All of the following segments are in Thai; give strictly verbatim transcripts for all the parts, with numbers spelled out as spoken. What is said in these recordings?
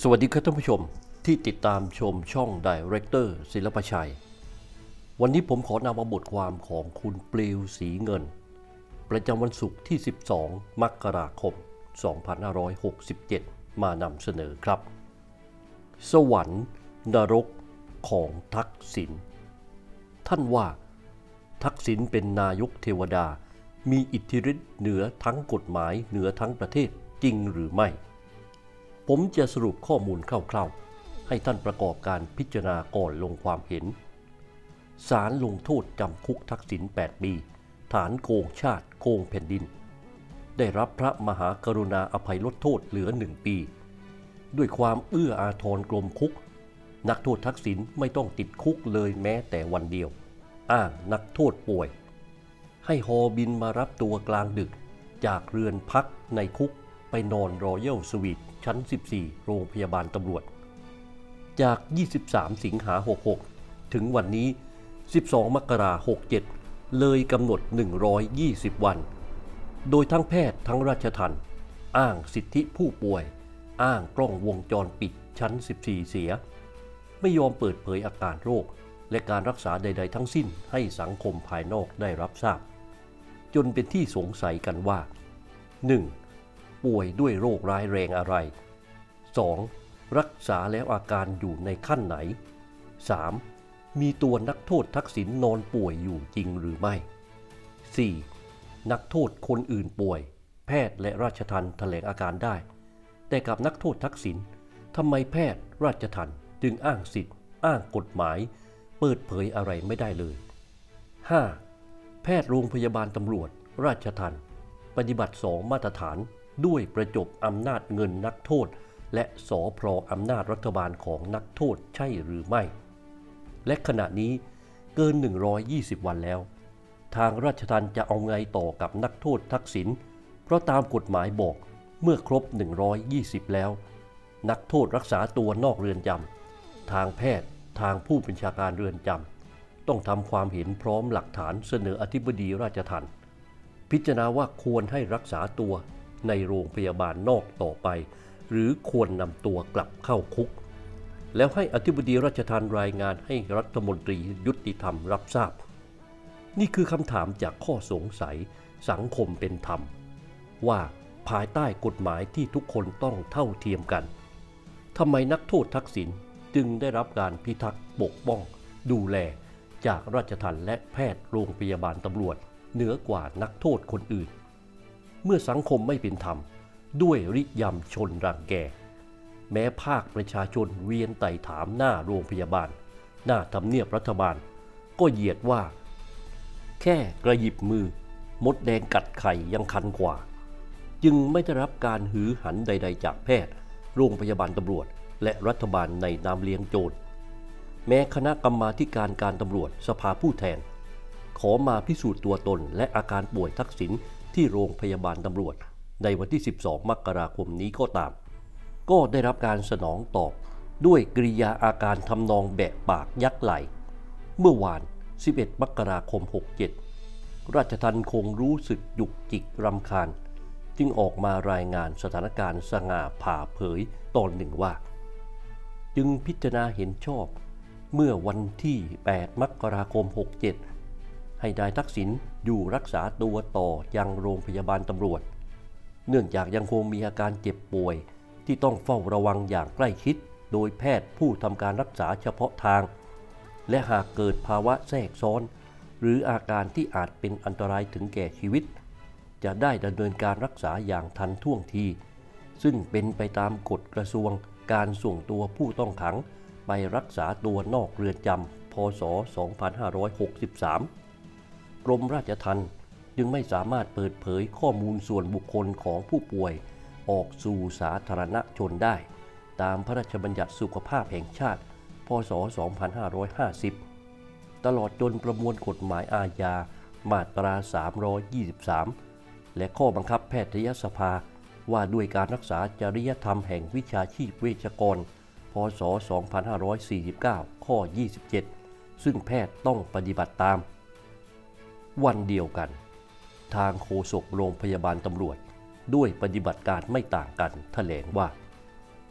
สวัสดีครับท่านผู้ชมที่ติดตามชมช่อง Director ศิลปชัยวันนี้ผมขอนำมาบทความของคุณปลิวศรีเงินประจำวันศุกร์ที่สิบสองมกราคมสองพันห้าร้อยหกสิบเจ็ดมานำเสนอครับสวรรค์นรกของทักษิณท่านว่าทักษิณเป็นนายกเทวดามีอิทธิฤทธิ์เหนือทั้งกฎหมายเหนือทั้งประเทศจริงหรือไม่ผมจะสรุปข้อมูลคร่าวๆให้ท่านประกอบการพิจารณาก่อนลงความเห็นศาลลงโทษจำคุกทักษิณแปดปีฐานโกงชาติโกงแผ่นดินได้รับพระมหากรุณาอภัยลดโทษเหลือหนึ่งปีด้วยความเอื้ออาทรกรมคุกนักโทษทักษิณไม่ต้องติดคุกเลยแม้แต่วันเดียวอ้างนักโทษป่วยให้ฮอบินมารับตัวกลางดึกจากเรือนพักในคุกไปนอนรอยัลสวีทชั้นสิบสี่โรงพยาบาลตำรวจจากยี่สิบสามสิงหาคมหกสิบหกถึงวันนี้สิบสองมกราคมหกสิบเจ็ดเลยกำหนดหนึ่งร้อยยี่สิบวันโดยทั้งแพทย์ทั้งราชทัณฑ์อ้างสิทธิผู้ป่วยอ้างกล้องวงจรปิดชั้นสิบสี่เสียไม่ยอมเปิดเผยอาการโรคและการรักษาใดๆทั้งสิ้นให้สังคมภายนอกได้รับทราบจนเป็นที่สงสัยกันว่า หนึ่ง. ป่วยด้วยโรคร้ายแรงอะไร สอง. รักษาแล้วอาการอยู่ในขั้นไหน สาม. มีตัวนักโทษทักษิณนอนป่วยอยู่จริงหรือไม่ สี่. นักโทษคนอื่นป่วยแพทย์และราชทัณฑ์แถลงอาการได้แต่กับนักโทษทักษิณทำไมแพทย์ราชทัณฑ์จึงอ้างสิทธิ์อ้างกฎหมายเปิดเผยอะไรไม่ได้เลย ห้า. แพทย์โรงพยาบาลตำรวจราชทัณฑ์ปฏิบัติสองมาตรฐานด้วยประจบอำนาจเงินนักโทษและสพรอำนาจรัฐบาลของนักโทษใช่หรือไม่และขณะนี้เกินหนึ่งร้อยยี่สิบวันแล้วทางราชทัณฑ์จะเอาไงต่อกับนักโทษทักษิณเพราะตามกฎหมายบอกเมื่อครบหนึ่งร้อยยี่สิบแล้วนักโทษรักษาตัวนอกเรือนจำทางแพทย์ทางผู้บัญชาการเรือนจำต้องทำความเห็นพร้อมหลักฐานเสนออธิบดีราชทัณฑ์พิจารณาว่าควรให้รักษาตัวในโรงพยาบาลนอกต่อไปหรือควรนำตัวกลับเข้าคุกแล้วให้อธิบดีราชทัณฑ์รายงานให้รัฐมนตรียุติธรรมรับทราบนี่คือคำถามจากข้อสงสัยสังคมเป็นธรรมว่าภายใต้กฎหมายที่ทุกคนต้องเท่าเทียมกันทำไมนักโทษทักษิณจึงได้รับการพิทักษ์ปกป้องดูแลจากราชทัณฑ์และแพทย์โรงพยาบาลตำรวจเหนือกว่านักโทษคนอื่นเมื่อสังคมไม่เป็นธรรมด้วยริยำชนรังแกแม้ภาคประชาชนเวียนไต่ถามหน้าโรงพยาบาลหน้าทำเนียบรัฐบาลก็เหยียดว่าแค่กระหยิบมือมดแดงกัดไข่ยังคันกว่าจึงไม่ได้รับการหือหันใดๆจากแพทย์โรงพยาบาลตำรวจและรัฐบาลในนามเลี้ยงโจรแม้คณะกรรมาธิการการตำรวจสภาผู้แทนขอมาพิสูจน์ตัวตนและอาการป่วยทักษิณที่โรงพยาบาลตำรวจในวันที่สิบสองมกราคมนี้ก็ตามก็ได้รับการสนองตอบด้วยกริยาอาการทำนองแบะปากยักไหลเมื่อวานสิบเอ็ดมกราคมหกสิบเจ็ดราชทัณฑ์คงรู้สึกจุกจิกรำคาญจึงออกมารายงานสถานการณ์สง่าผ่าเผยตอนหนึ่งว่าจึงพิจารณาเห็นชอบเมื่อวันที่แปดมกราคมหกสิบเจ็ดให้นายทักษิณอยู่รักษาตัวต่อยังโรงพยาบาลตำรวจเนื่องจากยังคงมีอาการเจ็บป่วยที่ต้องเฝ้าระวังอย่างใกล้ชิดโดยแพทย์ผู้ทำการรักษาเฉพาะทางและหากเกิดภาวะแทรกซ้อนหรืออาการที่อาจเป็นอันตรายถึงแก่ชีวิตจะได้ดำเนินการรักษาอย่างทันท่วงทีซึ่งเป็นไปตามกฎกระทรวงการส่งตัวผู้ต้องขังไปรักษาตัวนอกเรือนจำพ.ศ. สองพันห้าร้อยหกสิบสามกรมราชทัณฑ์จึงไม่สามารถเปิดเผยข้อมูลส่วนบุคคลของผู้ป่วยออกสู่สาธารณชนได้ตามพระราชบัญญัติสุขภาพแห่งชาติพ.ศ. สองพันห้าร้อยห้าสิบตลอดจนประมวลกฎหมายอาญามาตราสามร้อยยี่สิบสามและข้อบังคับแพทยสภาว่าด้วยการรักษาจริยธรรมแห่งวิชาชีพเวชกรพ.ศ. สองพันห้าร้อยสี่สิบเก้าข้อยี่สิบเจ็ดซึ่งแพทย์ต้องปฏิบัติตามวันเดียวกันทางโฆษกโรงพยาบาลตำรวจด้วยปฏิบัติการไม่ต่างกันแถลงว่า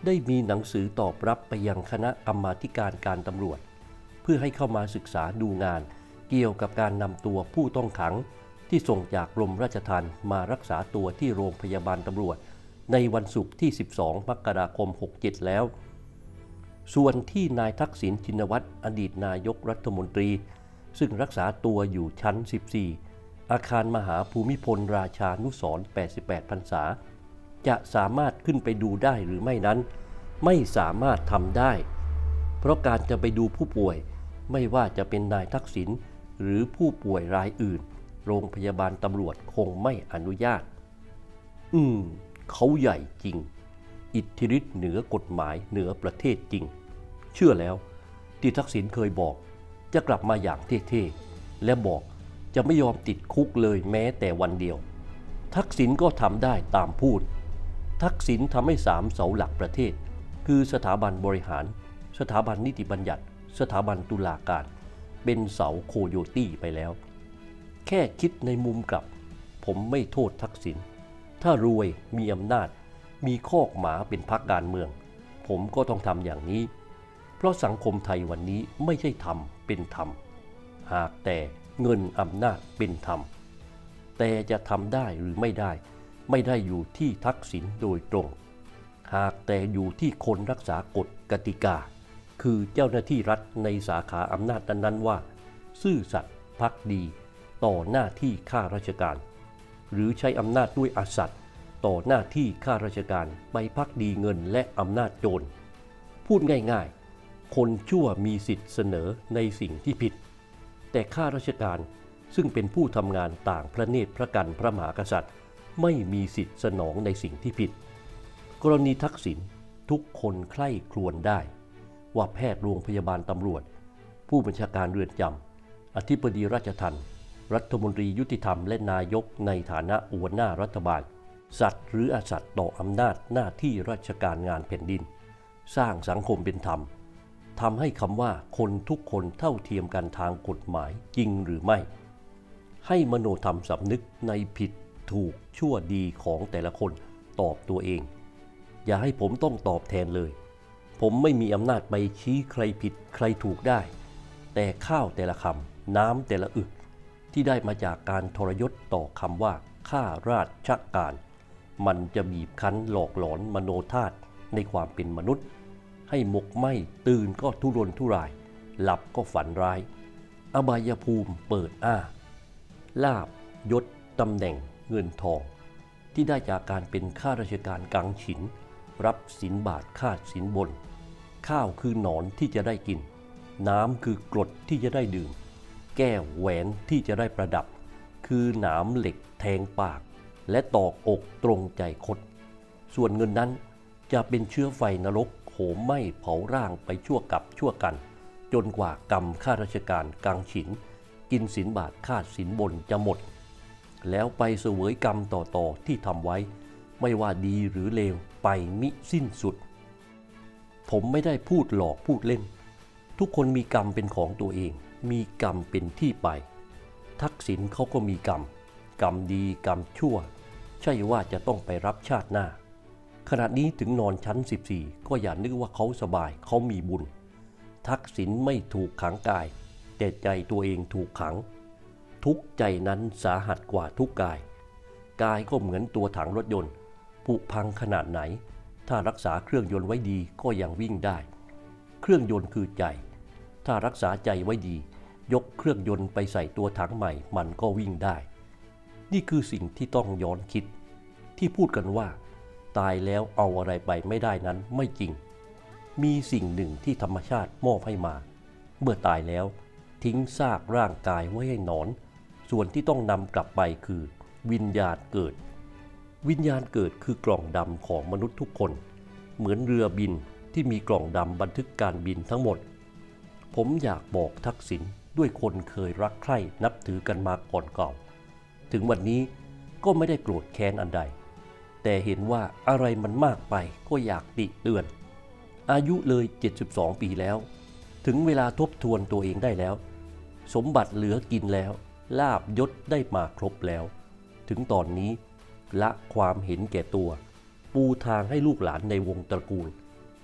ได้มีหนังสือตอบรับไปยังคณะกรรมาธิการการตำรวจเพื่อให้เข้ามาศึกษาดูงานเกี่ยวกับการนำตัวผู้ต้องขังที่ส่งจากกรมราชทัณฑ์มารักษาตัวที่โรงพยาบาลตำรวจในวันศุกร์ที่สิบสองมกราคมหกสิบเจ็ดแล้วส่วนที่นายทักษิณชินวัตรอดีตนายกรัฐมนตรีซึ่งรักษาตัวอยู่ชั้นสิบสี่อาคารมหาภูมิพลราชานุสรณ์แปดสิบแปดพรรษาจะสามารถขึ้นไปดูได้หรือไม่นั้นไม่สามารถทำได้เพราะการจะไปดูผู้ป่วยไม่ว่าจะเป็นนายทักษิณหรือผู้ป่วยรายอื่นโรงพยาบาลตำรวจคงไม่อนุญาตอืมเขาใหญ่จริงอิทธิฤทธิ์เหนือกฎหมายเหนือประเทศจริงเชื่อแล้วที่ทักษิณเคยบอกจะกลับมาอย่างเท่ๆและบอกจะไม่ยอมติดคุกเลยแม้แต่วันเดียวทักษิณก็ทำได้ตามพูดทักษิณทำให้สามเสาหลักประเทศคือสถาบันบริหารสถาบันนิติบัญญัติสถาบันตุลาการเป็นเสาโคโยตี้ไปแล้วแค่คิดในมุมกลับผมไม่โทษทักษิณถ้ารวยมีอำนาจมีคอกหมาเป็นพรรคการเมืองผมก็ต้องทำอย่างนี้เพราะสังคมไทยวันนี้ไม่ใช่ธรรมเป็นธรรมหากแต่เงินอำนาจเป็นธรรมแต่จะทำได้หรือไม่ได้ไม่ได้อยู่ที่ทักษิณโดยตรงหากแต่อยู่ที่คนรักษากฎกติกาคือเจ้าหน้าที่รัฐในสาขาอำนาจนั้นๆว่าซื่อสัตย์ภักดีต่อหน้าที่ข้าราชการหรือใช้อำนาจด้วยอสัตย์ต่อหน้าที่ข้าราชการไปภักดีเงินและอำนาจโจรพูดง่ายๆคนชั่วมีสิทธิ์เสนอในสิ่งที่ผิดแต่ข้าราชการซึ่งเป็นผู้ทำงานต่างพระเนตรพระกันพระมหากษัตริย์ไม่มีสิทธิ์สนองในสิ่งที่ผิดกรณีทักษิณทุกคนใคร่ครวญได้ว่าแพทย์โรงพยาบาลตำรวจผู้บัญชาการเรือนจำอธิบดีราชทัณฑ์รัฐมนตรียุติธรรมและนายกในฐานะหัวหน้ารัฐบาลสัตย์หรืออสัตย์ต่ออำนาจหน้าที่ราชการงานแผ่นดินสร้างสังคมเป็นธรรมทำให้คำว่าคนทุกคนเท่าเทียมกันทางกฎหมายจริงหรือไม่ให้มโนธรรมสำนึกในผิดถูกชั่วดีของแต่ละคนตอบตัวเองอย่าให้ผมต้องตอบแทนเลยผมไม่มีอำนาจไปชี้ใครผิดใครถูกได้แต่ข้าวแต่ละคำน้ำแต่ละอึกที่ได้มาจากการทรยศต่อคำว่าข้าราชการมันจะบีบคั้นหลอกหลอนมโนธาตุในความเป็นมนุษย์ให้หมกไหม้ตื่นก็ทุรนทุรายหลับก็ฝันร้ายอบายภูมิเปิดอ้าลาภยศตำแหน่งเงินทองที่ได้จากการเป็นข้าราชการกังฉินรับสินบาทคาดสินบนข้าวคือหนอนที่จะได้กินน้ำคือกรดที่จะได้ดื่มแก้วแหวนที่จะได้ประดับคือหนามเหล็กแทงปากและตอกอกตรงใจคดส่วนเงินนั้นจะเป็นเชื้อไฟนรกโหมไหม้เผาร่างไปชั่วกับชั่วกันจนกว่ากรรมข้าราชการกังฉินกินสินบาทคาดสินบนจะหมดแล้วไปเสวยกรรมต่อๆที่ทำไว้ไม่ว่าดีหรือเลวไปมิสิ้นสุดผมไม่ได้พูดหลอกพูดเล่นทุกคนมีกรรมเป็นของตัวเองมีกรรมเป็นที่ไปทักษิณเขาก็มีกรรมกรรมดีกรรมชั่วใช่ว่าจะต้องไปรับชาติหน้าขณะนี้ถึงนอนชั้นสิบสี่ก็อย่านึกว่าเขาสบายเขามีบุญทักษิณไม่ถูกขังกายแต่ใจตัวเองถูกขังทุกใจนั้นสาหัสกว่าทุกกายกายก็เหมือนตัวถังรถยนต์ผุพังขนาดไหนถ้ารักษาเครื่องยนต์ไว้ดีก็ยังวิ่งได้เครื่องยนต์คือใจถ้ารักษาใจไว้ดียกเครื่องยนต์ไปใส่ตัวถังใหม่มันก็วิ่งได้นี่คือสิ่งที่ต้องย้อนคิดที่พูดกันว่าตายแล้วเอาอะไรไปไม่ได้นั้นไม่จริงมีสิ่งหนึ่งที่ธรรมชาติมอบให้มาเมื่อตายแล้วทิ้งซากร่างกายไว้ให้หนอนส่วนที่ต้องนำกลับไปคือวิญญาณเกิดวิญญาณเกิดคือกล่องดำของมนุษย์ทุกคนเหมือนเรือบินที่มีกล่องดำบันทึกการบินทั้งหมดผมอยากบอกทักษิณด้วยคนเคยรักใคร่นับถือกันมาก่อนเก่าถึงวันนี้ก็ไม่ได้โกรธแค้นอันใดแต่เห็นว่าอะไรมันมากไปก็อยากติเตือนอายุเลยเจ็ดสิบสองปีแล้วถึงเวลาทบทวนตัวเองได้แล้วสมบัติเหลือกินแล้วลาภยศได้มาครบแล้วถึงตอนนี้ละความเห็นแก่ตัวปูทางให้ลูกหลานในวงตระกูล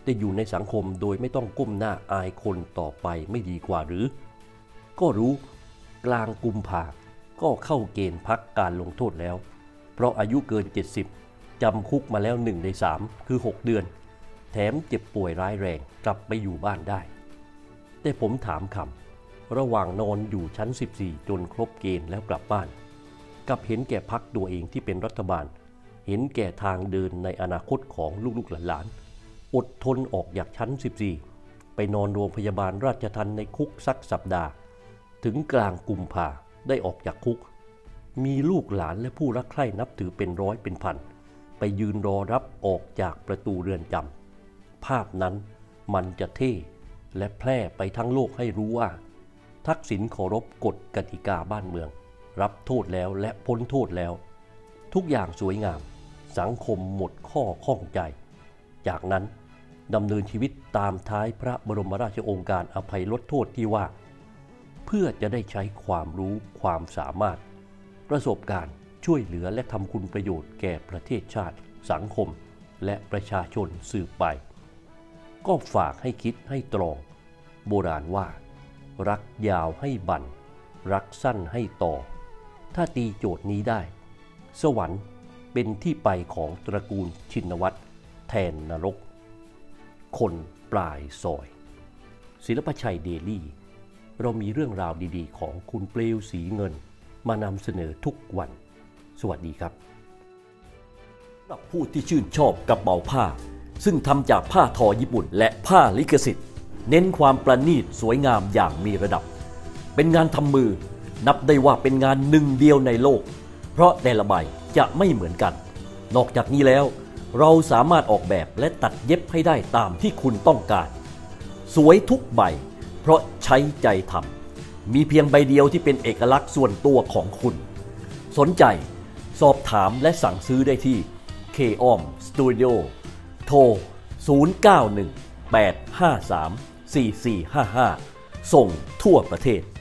แต่อยู่ในสังคมโดยไม่ต้องก้มหน้าอายคนต่อไปไม่ดีกว่าหรือก็รู้กลางกุมภาก็เข้าเกณฑ์พักการลงโทษแล้วเพราะอายุเกินเจ็ดสิบจำคุกมาแล้วหนึ่งในสามคือหกเดือนแถมเจ็บป่วยร้ายแรงกลับไปอยู่บ้านได้แต่ผมถามคำระหว่างนอนอยู่ชั้นสิบสี่จนครบเกณฑ์แล้วกลับบ้านกับเห็นแก่พักตัวเองที่เป็นรัฐบาลเห็นแก่ทางเดินในอนาคตของลูกๆหลานๆอดทนออกจากชั้นสิบสี่ไปนอนโรงพยาบาลราชทัณฑ์ในคุกสักสัปดาห์ถึงกลางกุมภาได้ออกจากคุกมีลูกหลานและผู้รักใคร่นับถือเป็นร้อยเป็นพันไปยืนรอรับออกจากประตูเรือนจำภาพนั้นมันจะเท่และแพร่ไปทั้งโลกให้รู้ว่าทักษิณเคารพกฎกติกาบ้านเมืองรับโทษแล้วและพ้นโทษแล้วทุกอย่างสวยงามสังคมหมดข้อข้องใจจากนั้นดำเนินชีวิตตามท้ายพระบรมราชโองการอภัยลดโทษที่ว่าเพื่อจะได้ใช้ความรู้ความสามารถประสบการณ์ช่วยเหลือและทำคุณประโยชน์แก่ประเทศชาติสังคมและประชาชนสืบไปก็ฝากให้คิดให้ตรองโบราณว่ารักยาวให้บั่นรักสั้นให้ต่อถ้าตีโจทย์นี้ได้สวรรค์เป็นที่ไปของตระกูลชินวัตรแทนนรกคนปลายซอยศิลปชัยเดลี่เรามีเรื่องราวดีๆของคุณเปลวศรีเงินมานำเสนอทุกวันสวัสดีครับสำหรับผู้ที่ชื่นชอบกระเป๋าผ้าซึ่งทำจากผ้าทอญี่ปุ่นและผ้าลิขสิทธิ์เน้นความประณีตสวยงามอย่างมีระดับเป็นงานทำมือนับได้ว่าเป็นงานหนึ่งเดียวในโลกเพราะแต่ละใบจะไม่เหมือนกันนอกจากนี้แล้วเราสามารถออกแบบและตัดเย็บให้ได้ตามที่คุณต้องการสวยทุกใบเพราะใช้ใจทำมีเพียงใบเดียวที่เป็นเอกลักษณ์ส่วนตัวของคุณสนใจสอบถามและสั่งซื้อได้ที่ เค ออม Studio โทร ศูนย์ เก้า หนึ่ง แปด ห้า สาม สี่ สี่ ห้า ห้า ส่งทั่วประเทศ